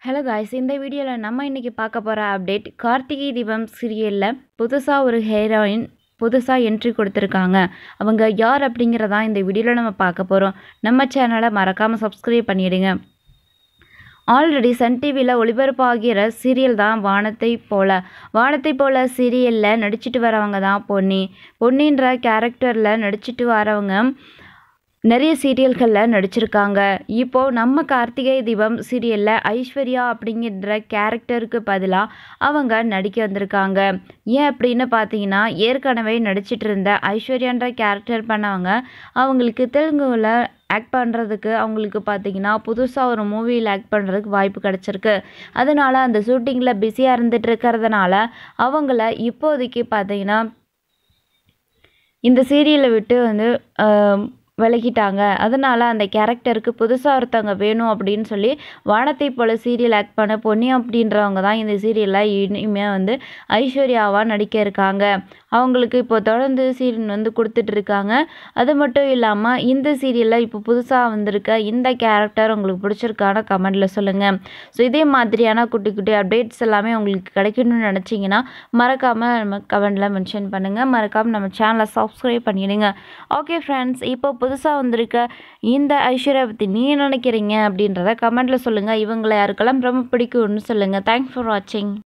Hello guys, இந்த வீடியோவில் நம்ம இன்றைக்கி பார்க்க போகிற அப்டேட், கார்த்திகை தீபம் சீரியலில் புதுசாக ஒரு ஹீரோயின் புதுசாக என்ட்ரி கொடுத்துருக்காங்க. அவங்க யார் அப்படிங்கிறதான் இந்த வீடியோவில் நம்ம பார்க்க போகிறோம். நம்ம சேனலை மறக்காமல் சப்ஸ்கிரைப் பண்ணிவிடுங்க. ஆல்ரெடி சன் டிவியில் ஒளிபரப்பாகிற சீரியல் தான் வானத்தை போல சீரியலில் நடிச்சிட்டு வரவங்க தான் பொன்னின்ற கேரக்டரில் நடிச்சிட்டு வரவங்க நிறைய சீரியல்களில் நடிச்சிருக்காங்க. இப்போது நம்ம கார்த்திகை தீபம் சீரியலில் ஐஸ்வர்யா அப்படிங்கிற கேரக்டருக்கு பதிலாக அவங்க நடிக்க வந்திருக்காங்க. ஏன் அப்படின்னு பார்த்தீங்கன்னா, ஏற்கனவே நடிச்சிட்டு இருந்த ஐஸ்வர்யான்ற கேரக்டர் பண்ணவங்க அவங்களுக்கு தெலுங்குல ஆக்ட் பண்ணுறதுக்கு அவங்களுக்கு பார்த்தீங்கன்னா புதுசாக ஒரு மூவியில் ஆக்ட் பண்ணுறதுக்கு வாய்ப்பு கிடச்சிருக்கு. அதனால அந்த ஷூட்டிங்கில் பிஸியாக இருந்துட்டு இருக்கிறதுனால அவங்கள இப்போதைக்கு பார்த்தீங்கன்னா இந்த சீரியலை விட்டு விலகிட்டாங்க. அதனால் அந்த கேரக்டருக்கு புதுசாக ஒருத்தவங்க வேணும் அப்படின்னு சொல்லி வானத்தை போல சீரியல் ஆக்ட் பண்ண பொன்னி அப்படின்றவங்க தான் இந்த சீரியலில் இனிமேல் ஐஸ்வர்யாவாக நடிக்க இருக்காங்க. அவங்களுக்கு இப்போ தொடர்ந்து சீரியல் கொடுத்துட்ருக்காங்க. அது மட்டும் இல்லாமல் இந்த சீரியலில் இப்போ புதுசாக வந்திருக்க இந்த கேரக்டர் உங்களுக்கு பிடிச்சிருக்கான கமெண்டில் சொல்லுங்கள். ஸோ இதே மாதிரியான குட்டி குட்டி அப்டேட்ஸ் எல்லாமே உங்களுக்கு கிடைக்கணும்னு நினச்சிங்கன்னா மறக்காமல் நம்ம கமெண்டில் மென்ஷன் பண்ணுங்கள். மறக்காமல் நம்ம சேனலை சப்ஸ்கிரைப் பண்ணிடுங்க. ஓகே ஃப்ரெண்ட்ஸ், இப்போ புதுசாக வந்திருக்க இந்த ஐஸ்வர்யா பற்றி நீ நினைக்கிறீங்க அப்படின்றத கமெண்ட்டில் சொல்லுங்கள். இவங்களை யாருக்கெல்லாம் ரொம்ப பிடிக்கும்னு சொல்லுங்கள். தேங்க்ஸ் ஃபார் வாட்சிங்.